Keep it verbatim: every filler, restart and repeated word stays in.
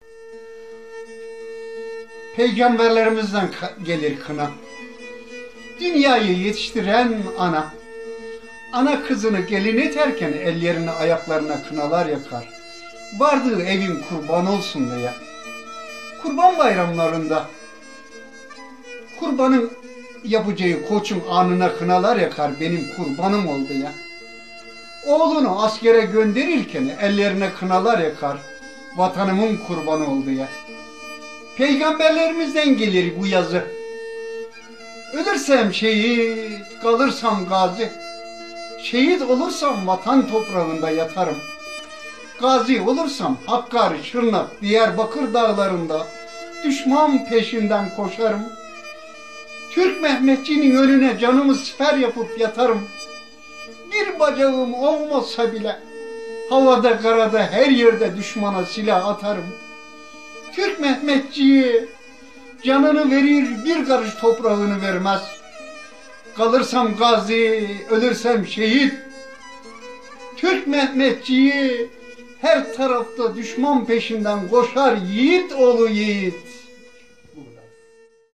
Peygamberlerimizden gelir kına. Dünyayı yetiştiren ana. Ana kızını gelin ederken ellerine ayaklarına kınalar yakar. Vardığı evin kurban olsun diye. Kurban bayramlarında kurbanın yapacağı koçun alnına kınalar yakar, benim kurbanım oldu ya. Oğlunu askere gönderirken ellerine kınalar yakar, vatanımın kurbanı oldu ya. Peygamberlerimizden gelir bu yazı. Ölürsem şehit, kalırsam gazi. Şehit olursam vatan toprağında yatarım. Gazi olursam Hakkari, Şırnak, Diyarbakır dağlarında düşman peşinden koşarım. Türk Mehmetçiğinin önüne canımı siper yapıp yatarım. Bir bacağım olmasa bile havada karada her yerde düşmana silah atarım. Türk Mehmetçiği canını verir, bir karış toprağını vermez. Kalırsam gazi, ölürsem şehit. Türk Mehmetçiği her tarafta düşman peşinden koşar, yiğit oğlu yiğit.